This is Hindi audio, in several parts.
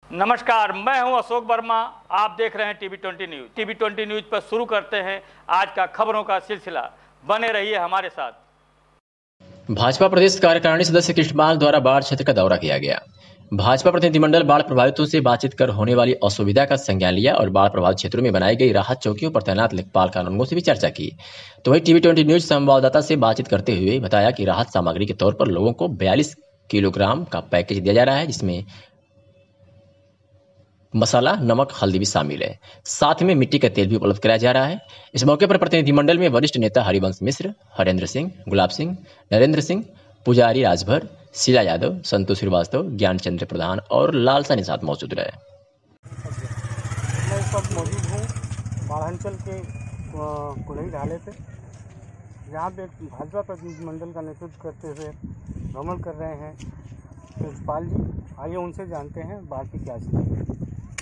नमस्कार, मैं हूं अशोक वर्मा। आप देख रहे हैं टीवी20 न्यूज। टीवी20 न्यूज पर शुरू करते हैं आज का खबरों का सिलसिला। बने रहिए हमारे साथ। भाजपा प्रदेश कार्यकारिणी सदस्य कृष्णपाल द्वारा बाढ़ क्षेत्र का दौरा किया गया। भाजपा प्रतिनिधिमंडल बाढ़ प्रभावितों से बातचीत कर होने वाली असुविधा का संज्ञान लिया और बाढ़ प्रभावित क्षेत्रों में बनाई गई राहत चौकियों पर तैनात लेखपाल कानूनगों से भी चर्चा की। तो वही टीवी20 न्यूज संवाददाता से बातचीत करते हुए बताया कि राहत सामग्री के तौर पर लोगों को 42 किलोग्राम का पैकेज दिया जा रहा है, जिसमें मसाला, नमक, हल्दी भी शामिल है। साथ में मिट्टी का तेल भी उपलब्ध कराया जा रहा है। इस मौके पर प्रतिनिधिमंडल में वरिष्ठ नेता हरिवंश मिश्र, हरेंद्र सिंह, गुलाब सिंह, नरेंद्र सिंह, पुजारी राजभर, शीला यादव, संतोष श्रीवास्तव, ज्ञानचंद्र प्रधान और लालसा निषाद मौजूद रहे। मैं इस वक्त मौजूद हूँ बाढ़ांचल के कुलई ढाले पे, जहाँ पे भाजपा प्रतिनिधिमंडल का नेतृत्व करते हुए भ्रमण कर रहे हैं कृष्णपाल जी। आइए उनसे जानते हैं बाढ़ की क्या स्थिति है।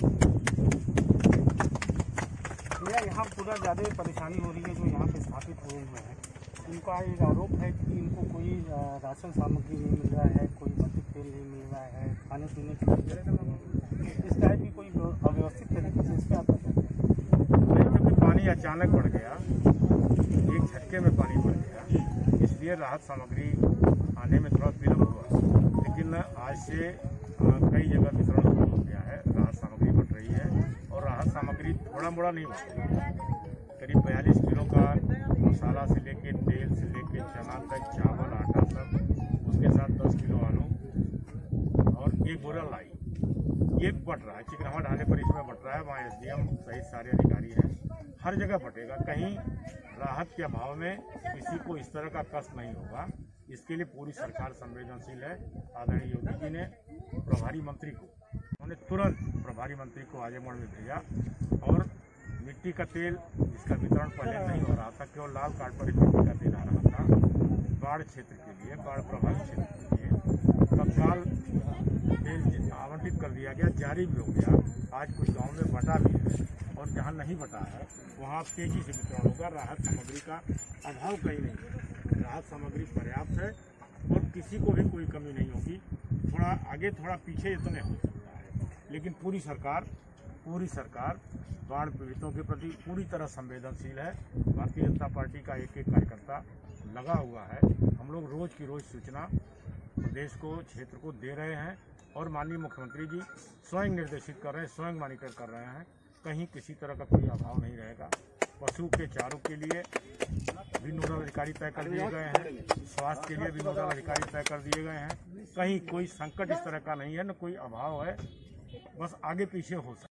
यहाँ पूरा ज़्यादा परेशानी हो रही है जो यहाँ पे स्थापित हुए हुए हैं। उनका एक आरोप है कि इनको कोई राशन सामग्री नहीं मिल रहा है, कोई मट्टी तेल नहीं मिल रहा है, खाने पीने की इस टाइप की कोई अव्यवस्थित तरीके से। इस पर आपका क्या क्योंकि पानी अचानक बढ़ गया, एक झटके में पानी बढ़ गया, इसलिए राहत सामग्री आने में थोड़ा विलम्ब हुआ। लेकिन आज से कई जगह वितरण हो गया है, राहत सामग्री बढ़ रही है और राहत सामग्री थोड़ा मोड़ा नहीं बढ़ रही है। करीब 42 किलो का मसाला से लेके तेल से लेके चना तक, चावल, आटा सब, उसके साथ 10 किलो आलू और एक बोरा लाई, ये बढ़ रहा है। चिकनावा ढाले पर इसमें बढ़ रहा है। वहाँ एसडीएम सहित सारे अधिकारी हैं, हर जगह बढ़ेगा। कहीं राहत के अभाव में किसी को इस तरह का कष्ट नहीं होगा, इसके लिए पूरी सरकार संवेदनशील है। आदरणीय योगी जी ने प्रभारी मंत्री को, उन्होंने तुरंत प्रभारी मंत्री को आजमगढ़ में भेजा और मिट्टी का तेल, जिसका वितरण पहले नहीं हो रहा था, केवल लाल कार्ड पर मिट्टी का तेल आ रहा था, बाढ़ क्षेत्र के लिए, बाढ़ प्रभावित क्षेत्र के लिए तत्काल तेल आवंटित कर दिया गया, जारी भी हो गया। आज कुछ गाँव में बटा भी है और जहाँ नहीं बटा है वहाँ तेजी से वितरण होगा। राहत सामग्री का अभाव कहीं नहीं है, राहत सामग्री पर्याप्त है और किसी को भी कोई कमी नहीं होगी। थोड़ा आगे थोड़ा पीछे इतने हो सकता है, लेकिन पूरी सरकार बाढ़ पीड़ितों के प्रति पूरी तरह संवेदनशील है। भारतीय जनता पार्टी का एक एक कार्यकर्ता लगा हुआ है। हम लोग रोज की रोज सूचना प्रदेश को, क्षेत्र को दे रहे हैं और माननीय मुख्यमंत्री जी स्वयं निर्देशित कर रहे हैं, स्वयं मॉनिटर कर रहे हैं। कहीं किसी तरह का कोई अभाव नहीं रहेगा। पशु के चारों के लिए भी नोडल अधिकारी तय कर दिए गए हैं, स्वास्थ्य के लिए भी नोडल अधिकारी तय कर दिए गए हैं। कहीं कोई संकट इस तरह का नहीं है, न कोई अभाव है, बस आगे पीछे हो सकता है।